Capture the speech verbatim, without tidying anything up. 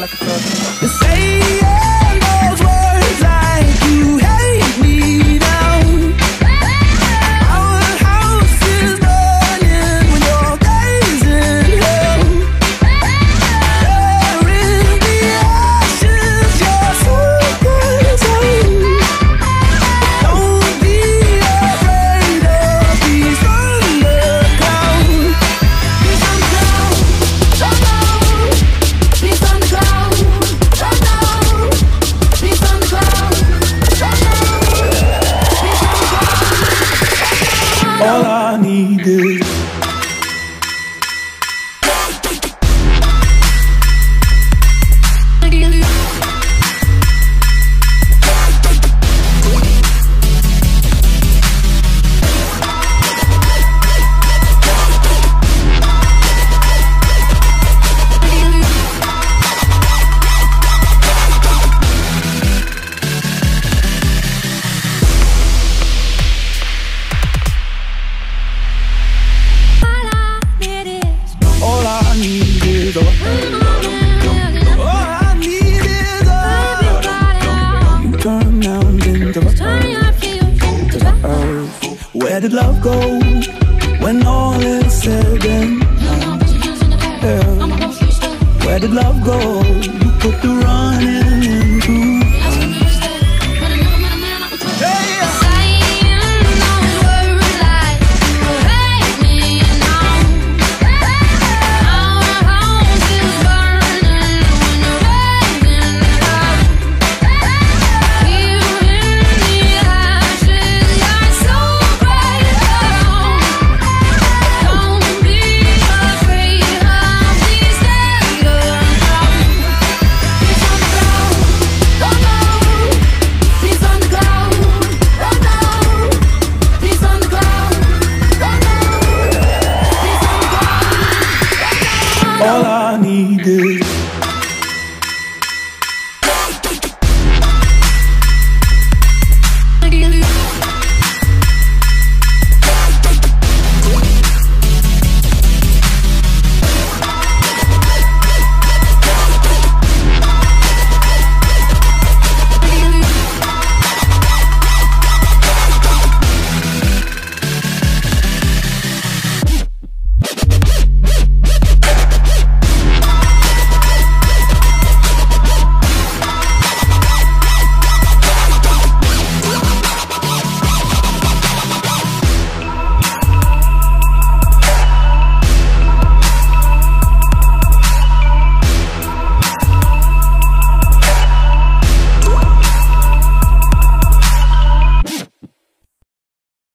like a thug. You're saying those words like you hate me now. Our house is burning when you're gazing hell. There in the ashes, your secrets home. Don't be afraid of these thunderclouds. These thunderclouds, oh no. These thunderclouds, oh no. These thunderclouds, oh no. These thunderclouds. All I need is all I need is all I need is you turn nouns into the earth. Where did love go when all is said and done? Where did love go? You put the running